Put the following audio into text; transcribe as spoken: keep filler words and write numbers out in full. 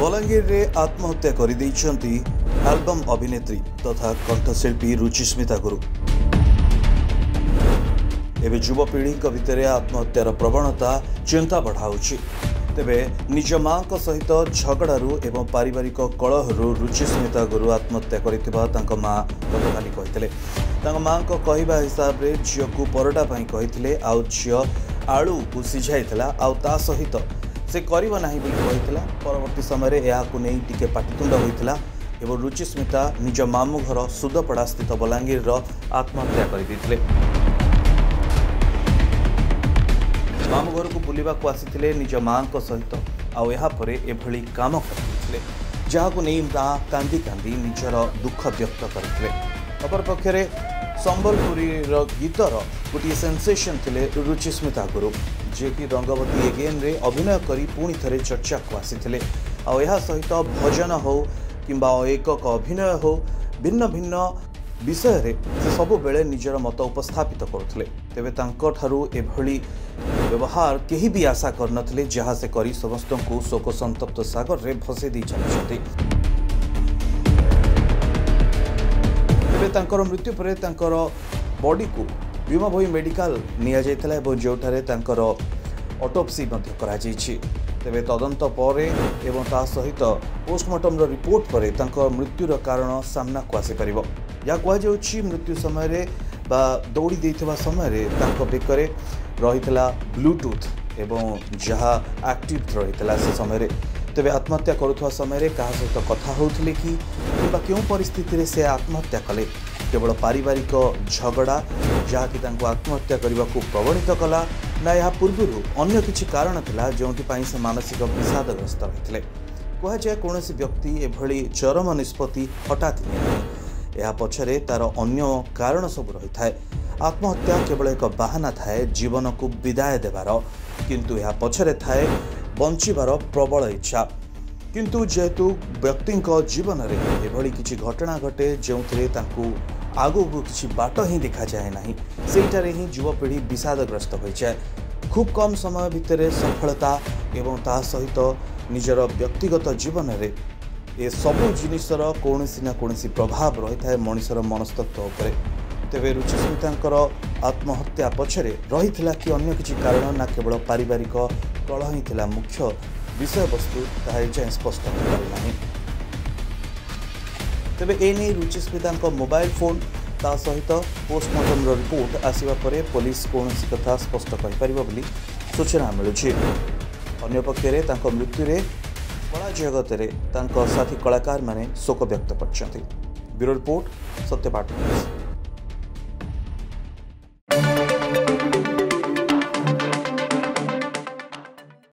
बलांगीर रे आत्महत्या करिदेइछंती एल्बम अभिनेत्री तथा कंठशिल्पी रुचिस्मिता गुरु। एवं युवपीढ़ी भितर आत्महत्यार प्रवणता चिंता बढ़ाऊँच। तेबे निज मां सहित झगड़ारू एवं पारिवारिक कलहरु रुचिस्मिता गुरु आत्महत्या करिथिबा तांको मां गतकाली कहिथिले। तांको मां को कहिबा हिसाब रे झियो को परडा पई कहिथिले आउ झियो आलू को सिझाइथिला आउ ता सहित से करिबो नाही बोली कहिथिला। परवर्ती समय रे एहाकु नै टिके पाटितुंड होइथिला एवं रुचिस्मिता निज मामू घर सुदपड़ा स्थित बलांगीर रो आत्महत्या करिदिथिले। मामू घर को बुलिबा को आसीथिले निज मां को सहित आउ एहा परे एभली काम करथिले जाहाकु नै ता कांदी कांदी निजर दुख व्यक्त करथिले। अपर पक्षरे संबलपुरी रो गीतर गोटे सेंसेशन थिले रुचिस्मिता गुरु जे कि रंगवती एगेन रे अभिनय करी पुणी थे चर्चा को आसीथिले। आ एहा सहित भजन हो किंबा एकक अभिनय हो भिन्न भिन्न विषय रे से सब बेले निजर मत उपस्थापित करुथिले। तेबे तांको ठारू एभली व्यवहार केही भी आशा करनथिले जहा से करी समस्त को शोक संतप्त सागर रे भसे दी चलिछथि। तेबे तांकर मृत्यु परे तांकर बॉडी को भीमा भोई मेडिकल निया जायतला एवं जोठारे तांकर ऑटोप्सी मध्य करा जायछि। तेबे तदंत परे एवं ता सहित पोस्टमार्टम रो रिपोर्ट परे तांकर मृत्युर कारण सामना को आसी परिबो। या कुआ जाउछि मृत्यु समय रे बा दौड़ी देइथबा समय रे तांको बेकरे रहितला ब्लूटूथ एवं जहा एक्टिव रहितला से समय रे। तेबे आत्महत्या करुथवा समय रे कहा सहित कथा होउथिले कि किबा केउ परिस्थिति रे से आत्महत्या कले। केवल पारिवारिक झगड़ा जहाँ कि आत्महत्या करने को प्रवणित कला ना यह पूर्व अन्य किसी कारण था जो से मानसिक विषादग्रस्त रही कहुए कौन व्यक्ति एभली चरम निष्पत्ति हठात नहीं यह पछरे तार अन्य कारण सब रही था। आत्महत्या केवल एक बाहाना थाए जीवन को विदाय देवार किंतु यह पछरे थाए बंचिबार प्रबल इच्छा। किंतु जेहेतु व्यक्ति जीवन में एभली किसी घटना घटे जो आगू को किसी बाट ही देखा जाए ना सेठारे ही युवपीढ़ी विषादग्रस्त हो जाए। खूब कम समय भितर सफलता एवं ता सहित निजर व्यक्तिगत जीवन में ए सबु जिनिसर कौनसी ना कौनसी प्रभाव रही है मनुष्यर मनस्तत्व उपर। तेबे रुचिस्मितांकर आत्महत्या पछरे रही कि अन्य किसी कारण ना केवल पारिवारिक कलह ही थिला मुख्य विषय वस्तु ताहा जाए स्पष्ट हो पारि नाही। तेबे एने रुचिस्मिता मोबाइल फोन ता सहित पोस्टमार्टम रिपोर्ट आसिबा परे पुलिस कौन कथा स्पष्ट कर पारिबो बोली सूचना मिलुछि। अन्य पक्षरे तांको मृत्यु रे कला जगत रे तांको साथी कलाकार माने शोक व्यक्त करछन्ति। Bureau report सत्यपाठ।